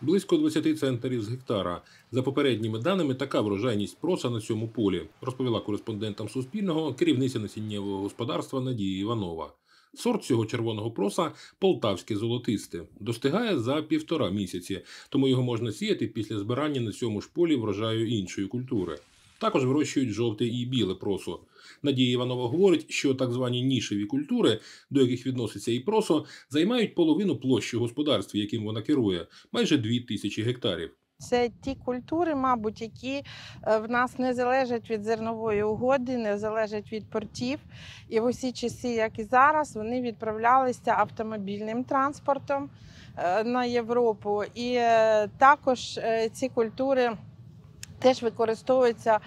Близько 20 центнерів з гектара. За попередніми даними, така врожайність проса на цьому полі, розповіла кореспондентам Суспільного керівниця насіннєвого господарства Надія Іванова. Сорт цього червоного проса – полтавське золотисте. Достигає за 1,5 місяці, тому його можна сіяти після збирання на цьому ж полі врожаю іншої культури. Також вирощують жовте і біле просо. Надія Іванова говорить, що так звані нішеві культури, до яких відноситься і просо, займають половину площі господарств, яким вона керує – майже 2000 гектарів. Це ті культури, мабуть, які в нас не залежать від зернової угоди, не залежать від портів. І в усі часи, як і зараз, вони відправлялися автомобільним транспортом на Європу. І також ці культури теж використовуються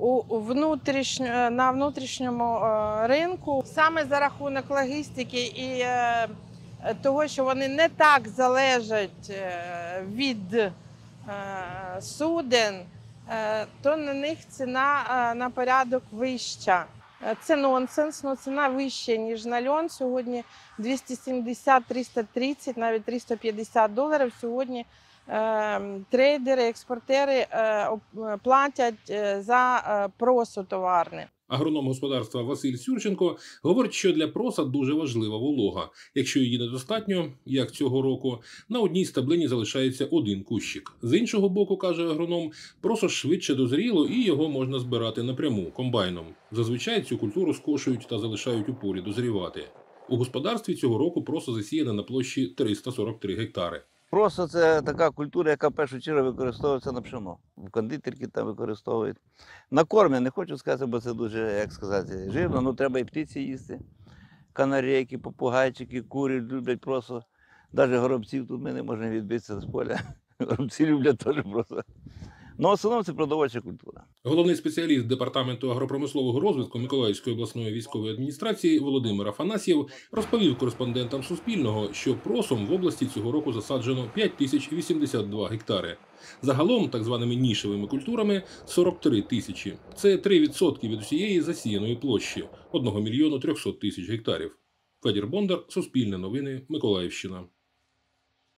на внутрішньому ринку. Саме за рахунок логістики і того, що вони не так залежать від суден, то на них ціна на порядок вища. Це нонсенс, але ціна вища, ніж на льон. Сьогодні 270, 330, навіть $350. Сьогодні трейдери, експортери платять за просо товарне. Агроном господарства Василь Сюрченко говорить, що для проса дуже важлива волога. Якщо її недостатньо, як цього року, на одній стеблині залишається один кущик. З іншого боку, каже агроном, просо швидше дозріло і його можна збирати напряму, комбайном. Зазвичай цю культуру скошують та залишають у полі дозрівати. У господарстві цього року просо засіяне на площі 343 гектари. Просо – це така культура, яка в першу чергу використовується на пшено. В кондитерки там використовують. На корм я не хочу сказати, бо це дуже, як сказати, жирно, але треба і птиці їсти. Канарейки, попугайчики, кури люблять просо. Навіть горобців тут ми не можемо відбитися з поля. Горобці люблять теж просо. Ну, в основному це продовольча культура. Головний спеціаліст Департаменту агропромислового розвитку Миколаївської обласної військової адміністрації Володимир Афанасьєв розповів кореспондентам Суспільного, що просом в області цього року засаджено 5082 гектари. Загалом, так званими нішевими культурами – 43 тисячі. Це 3% від усієї засіяної площі – 1 мільйону 300 тисяч гектарів. Федір Бондар, Суспільне новини, Миколаївщина.